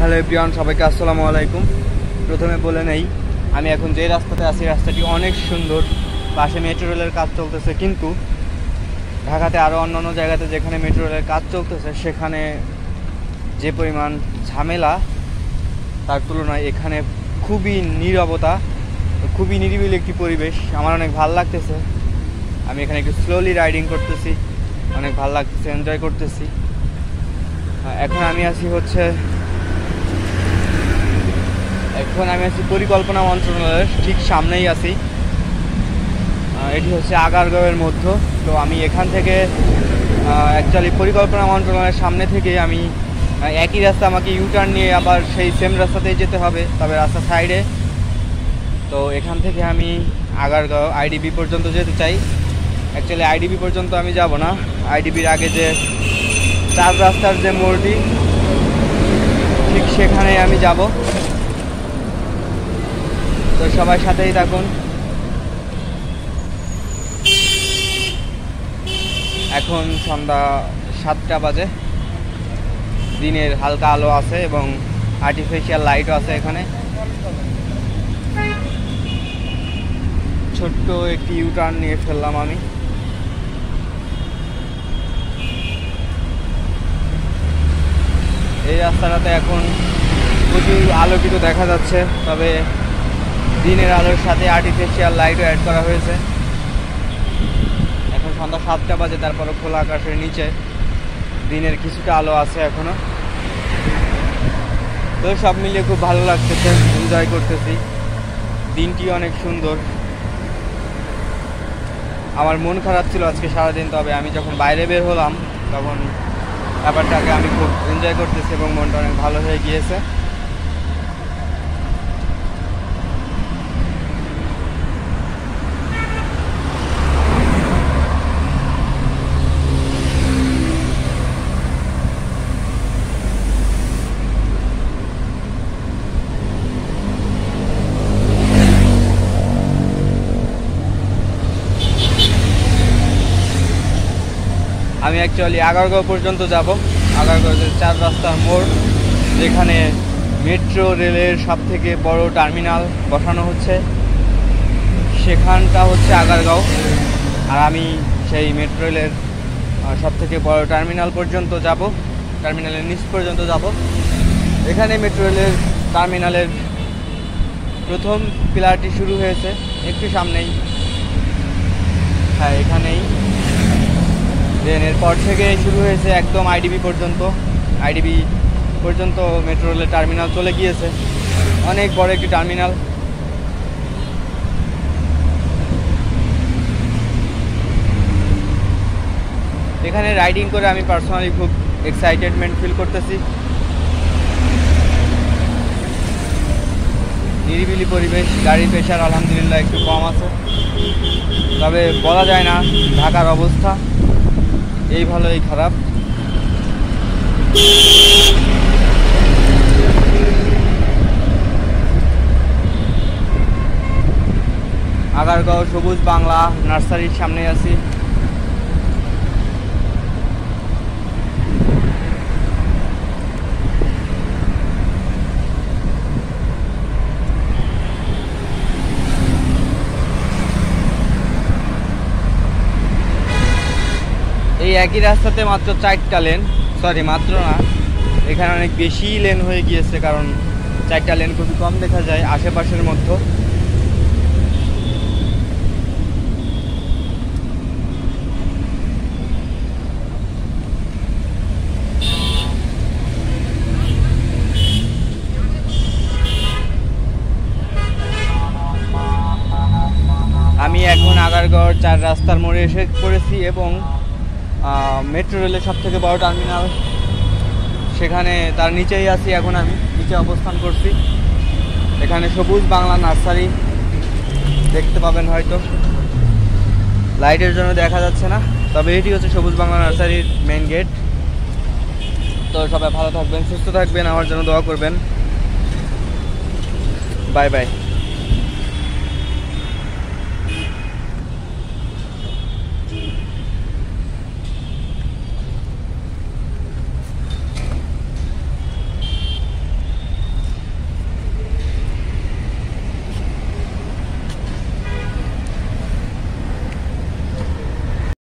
Hello everyone, সবাইকে আসসালামু আলাইকুম। প্রথমে বলে নেই, আমি এখন যে রাস্তাতে আছি রাস্তাটি অনেক সুন্দর, পাশে মেট্রো রেলের কাজ চলতেছে। কিন্তু ঢাকাতে আরও অন্যান্য জায়গাতে যেখানে মেট্রো রেলের কাজ চলতেছে সেখানে যে পরিমাণ ঝামেলা, তার তুলনায় এখানে খুবই নীরবতা, খুবই নিরিবিলি একটি পরিবেশ। আমার অনেক ভালো লাগতেছে। আমি এখানে একটু স্লোলি রাইডিং করতেছি, অনেক ভালো লাগতেছে, এনজয় করতেছি। এখন আমি আছি পরিকল্পনা মন্ত্রণালয়ের ঠিক সামনেই আছি। এটি হচ্ছে আগারগাঁওয়ের মধ্যে। তো আমি এখান থেকে অ্যাকচুয়ালি পরিকল্পনা মন্ত্রণালয়ের সামনে থেকে আমি একই রাস্তা আমাকে ইউটার্ন নিয়ে আবার সেই সেম রাস্তাতেই যেতে হবে, তবে রাস্তা সাইডে। তো এখান থেকে আমি আগারগাঁও আইডিবি পর্যন্ত যেতে চাই। অ্যাকচুয়ালি আইডিবি পর্যন্ত আমি যাব না, আইডিবির আগে যে 4 রাস্তার যে মোড়টি ঠিক সেখানে আমি যাব। তো সবাই সাথেই থাকুন। এখন সন্ধ্যা 7টা বাজে, দিনের হালকা আলো আছে এবং আর্টিফিশিয়াল লাইটও আছে। এখানে ছোট্ট একটি ইউটার্ন নিয়ে ফেললাম আমি। এই রাস্তাটাতে এখন প্রচুর আলোকিত দেখা যাচ্ছে, তবে দিনের আলোর সাথে আর্টিফিশিয়াল লাইটও অ্যাড করা হয়েছে। এখন সন্ধ্যা 7টা বাজে, তারপরও খোলা আকাশের নিচে দিনের কিছুটা আলো আছে এখনো। তো সব মিলিয়ে খুব ভালো লাগতেছে, এনজয় করতেছি। দিনটি অনেক সুন্দর। আমার মন খারাপ ছিল আজকে সারাদিন, তবে আমি যখন বাইরে বের হলাম তখন ব্যাপারটাকে আমি খুব এনজয় করতেছি এবং মনটা অনেক ভালো হয়ে গিয়েছে। আমি অ্যাকচুয়ালি আগারগাঁও পর্যন্ত যাব। আগারগাঁওয়ের 4 রাস্তার মোড়, যেখানে মেট্রো রেলের সবথেকে বড় টার্মিনাল বসানো হচ্ছে, সেখানটা হচ্ছে আগারগাঁও। আর আমি সেই মেট্রো রেলের সবথেকে বড় টার্মিনাল পর্যন্ত যাব, টার্মিনালের নিচ পর্যন্ত যাব। এখানে মেট্রো রেলের টার্মিনালের প্রথম পিলারটি শুরু হয়েছে একটু সামনেই, হ্যাঁ এখানেই। দেন এরপর থেকে শুরু হয়েছে একদম আইডিবি পর্যন্ত। আইডিবি পর্যন্ত মেট্রো রেলের টার্মিনাল চলে গিয়েছে, অনেক বড় একটি টার্মিনাল। এখানে রাইডিং করে আমি পার্সোনালি খুব এক্সাইটেডমেন্ট ফিল করতেছি। নিরিবিলি পরিবেশ, গাড়ির প্রেশার আলহামদুলিল্লাহ একটু কম আছে। তবে বলা যায় না ঢাকার অবস্থা এই ভালো এই খারাপ। আগারগাঁও সবুজ বাংলা নার্সারির সামনে আছি। এই একই রাস্তাতে মাত্র 4টা লেন, সরি মাত্র না, এখানে অনেক বেশি লেন হয়ে গিয়েছে, কারণ 4টা লেন খুবই কম দেখা যায় আশেপাশের মধ্যে। আমি এখন আগারগাঁওর 4 রাস্তার মোড়ে এসে পড়েছি এবং মেট্রো রেলের সবথেকে বড় টার্মিনাল সেখানে তার নিচেই আছি। এখন আমি নিচে অবস্থান করছি। এখানে সবুজ বাংলা নার্সারি দেখতে পাবেন, হয়তো লাইটের জন্য দেখা যাচ্ছে না, তবে এটি হচ্ছে সবুজ বাংলা নার্সারির মেন গেট। তো সবাই ভালো থাকবেন, সুস্থ থাকবেন, আমার জন্য দোয়া করবেন। Bye by.